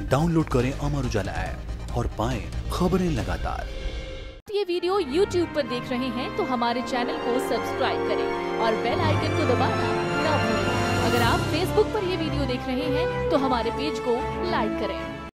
Download करें Amar Ujala app और पाएं खबरें लगातार। ये वीडियो YouTube पर देख रहे हैं तो हमारे चैनल को सब्सक्राइब करें और बेल आइकन को दबाना ना भूलें। अगर आप Facebook पर ये वीडियो देख रहे हैं तो हमारे पेज को लाइक करें।